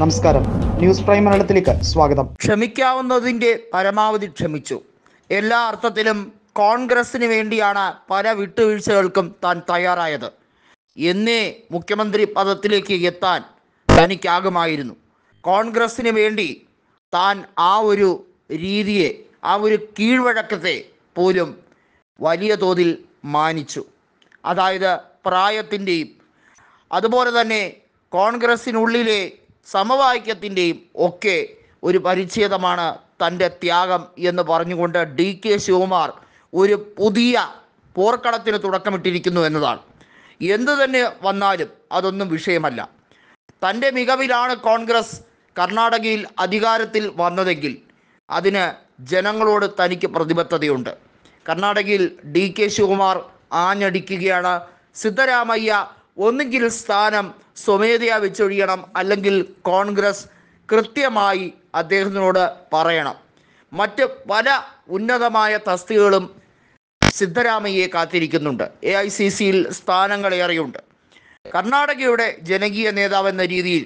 നമസ്കാരം, news prime മലയാളത്തിലേക്ക് സ്വാഗതം. ക്ഷമിക്കാവുന്നതിൻ്റെ പരമാവധി ക്ഷമിച്ചു. എല്ലാ അർത്ഥത്തിലും കോൺഗ്രസിന് വേണ്ടിയാണ് പല വിട്ടുവീഴ്ചകൾക്കും താൻ തയ്യാറായത്. എന്നേ മുഖ്യമന്ത്രി പദത്തിലേക്ക് എത്താൻ തനിക്കാകുമായിരുന്നു. കോൺഗ്രസിന് വേണ്ടി താൻ ആ ഒരു രീതിയെ, ആ ഒരു കീഴ്വഴക്കത്തെ പോലും വലിയ തോതിൽ മാനിച്ചു. അതായത് പ്രായത്തിൻ്റെയും അതുപോലെ തന്നെ കോൺഗ്രസിനുള്ളിലെ സമവാക്യത്തിൻ്റെയും ഒക്കെ ഒരു പരിച്ഛേദമാണ് തൻ്റെ ത്യാഗം എന്ന് പറഞ്ഞുകൊണ്ട് DK ശിവകുമാർ ഒരു പുതിയ പോർക്കളത്തിന് തുടക്കമിട്ടിരിക്കുന്നു എന്നതാണ്. എന്തു തന്നെ വന്നാലും അതൊന്നും വിഷയമല്ല. തൻ്റെ മികവിലാണ് കോൺഗ്രസ് കർണാടകയിൽ അധികാരത്തിൽ വന്നതെങ്കിൽ അതിന് ജനങ്ങളോട് തനിക്ക് പ്രതിബദ്ധതയുണ്ട്. കർണാടകയിൽ DK ശിവകുമാർ ആഞ്ഞടിക്കുകയാണ്, സിദ്ധരാമയ്യ ഒന്നുകിൽ സ്ഥാനം സ്വമേധയാ വെച്ചൊഴിയണം, അല്ലെങ്കിൽ കോൺഗ്രസ് കൃത്യമായി അദ്ദേഹത്തിനോട് പറയണം. മറ്റ് പല ഉന്നതമായ തസ്തികകളും സിദ്ധരാമയ്യയെ കാത്തിരിക്കുന്നുണ്ട്. AICCയിൽ സ്ഥാനങ്ങളേറെയുണ്ട്. കർണാടകയുടെ ജനകീയ നേതാവെന്ന രീതിയിൽ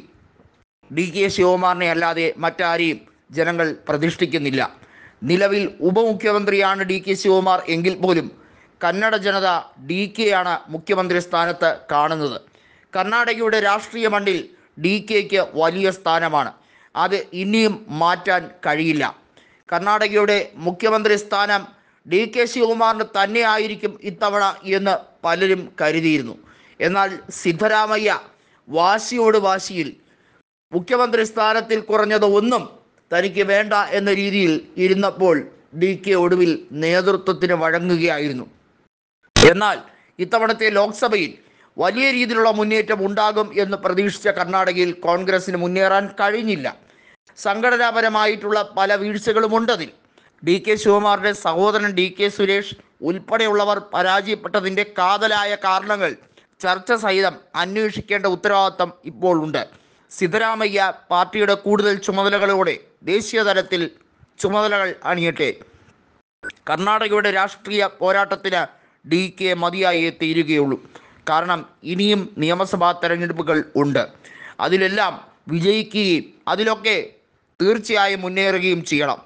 DK ശിവകുമാറിനെ അല്ലാതെ മറ്റാരെയും ജനങ്ങൾ പ്രതിഷ്ഠിക്കുന്നില്ല. നിലവിൽ ഉപമുഖ്യമന്ത്രിയാണ് DK ശിവകുമാർ എങ്കിൽ പോലും കന്നഡ ജനത DKയാണ് മുഖ്യമന്ത്രി സ്ഥാനത്ത് കാണുന്നത്. കർണാടകയുടെ രാഷ്ട്രീയ മണ്ണിൽ DKയ്ക്ക് വലിയ സ്ഥാനമാണ്. അത് ഇനിയും മാറ്റാൻ കഴിയില്ല. കർണാടകയുടെ മുഖ്യമന്ത്രി സ്ഥാനം DK ശിവകുമാറിന് തന്നെ ആയിരിക്കും ഇത്തവണ എന്ന് പലരും കരുതിയിരുന്നു. എന്നാൽ സിദ്ധരാമയ്യ വാശിയോട് വാശിയിൽ മുഖ്യമന്ത്രി സ്ഥാനത്തിൽ കുറഞ്ഞത് ഒന്നും തനിക്ക് വേണ്ട എന്ന രീതിയിൽ ഇരുന്നപ്പോൾ DK ഒടുവിൽ നേതൃത്വത്തിന് വഴങ്ങുകയായിരുന്നു. എന്നാൽ ഇത്തവണത്തെ ലോക്സഭയിൽ വലിയ രീതിയിലുള്ള മുന്നേറ്റം ഉണ്ടാകും എന്ന് പ്രതീക്ഷിച്ച കർണാടകയിൽ കോൺഗ്രസിന് മുന്നേറാൻ കഴിഞ്ഞില്ല. സംഘടനാപരമായിട്ടുള്ള പല വീഴ്ചകളുമുണ്ടതിൽ. DK ശിവകുമാറിൻ്റെ സഹോദരൻ DK സുരേഷ് ഉൾപ്പെടെയുള്ളവർ പരാജയപ്പെട്ടതിൻ്റെ കാതലായ കാരണങ്ങൾ ചർച്ച സഹിതം അന്വേഷിക്കേണ്ട ഉത്തരവാദിത്തം ഇപ്പോൾ ഉണ്ട്. സിദ്ധരാമയ്യ പാർട്ടിയുടെ കൂടുതൽ ചുമതലകളോടെ ദേശീയ തലത്തിൽ ചുമതലകൾ അണിയട്ടെ. കർണാടകയുടെ രാഷ്ട്രീയ പോരാട്ടത്തിന് DK മതിയായേ തീരുകയുള്ളൂ. കാരണം ഇനിയും നിയമസഭാ തെരഞ്ഞെടുപ്പുകൾ ഉണ്ട്. അതിലെല്ലാം വിജയിക്കുകയും അതിലൊക്കെ തീർച്ചയായും മുന്നേറുകയും ചെയ്യണം.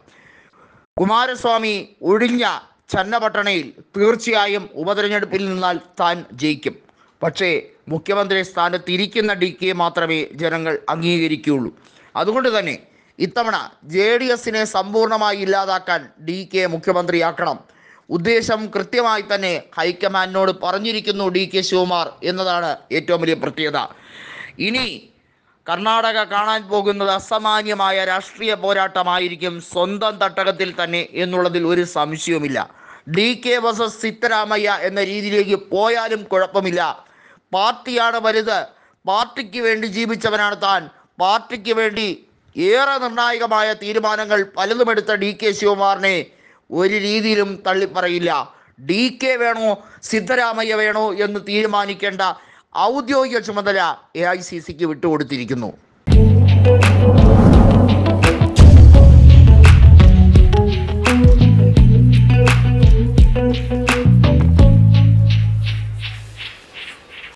കുമാരസ്വാമി ഒഴിഞ്ഞ ചന്നപട്ടണയിൽ തീർച്ചയായും ഉപതെരഞ്ഞെടുപ്പിൽ നിന്നാൽ താൻ ജയിക്കും. പക്ഷേ മുഖ്യമന്ത്രി സ്ഥാനത്തിരിക്കുന്ന DK മാത്രമേ ജനങ്ങൾ അംഗീകരിക്കുകയുള്ളൂ. അതുകൊണ്ട് തന്നെ ഇത്തവണ JDSനെ സമ്പൂർണ്ണമായി ഇല്ലാതാക്കാൻ DK മുഖ്യമന്ത്രിയാക്കണം. ഉദ്ദേശം കൃത്യമായി തന്നെ ഹൈക്കമാൻഡിനോട് പറഞ്ഞിരിക്കുന്നു DK ശിവകുമാർ എന്നതാണ് ഏറ്റവും വലിയ പ്രത്യേകത. ഇനി കർണാടക കാണാൻ പോകുന്നത് അസാമാന്യമായ രാഷ്ട്രീയ പോരാട്ടമായിരിക്കും, സ്വന്തം തട്ടകത്തിൽ തന്നെ എന്നുള്ളതിൽ ഒരു സംശയവുമില്ല. DK വേഴ്സസ് സിദ്ധരാമയ്യ എന്ന രീതിയിലേക്ക് പോയാലും കുഴപ്പമില്ല. പാർട്ടിയാണ് വലുത്. പാർട്ടിക്ക് വേണ്ടി ജീവിച്ചവനാണ് താൻ. പാർട്ടിക്ക് വേണ്ടി ഏറെ നിർണായകമായ തീരുമാനങ്ങൾ പലതുമെടുത്ത DK ശിവകുമാറിനെ ഒരു രീതിയിലും തള്ളിപ്പറയില്ല. DK വേണോ സിദ്ധരാമയ്യ വേണോ എന്ന് തീരുമാനിക്കേണ്ട ഔദ്യോഗിക ചുമതല AICCക്ക് വിട്ടുകൊടുത്തിരിക്കുന്നു.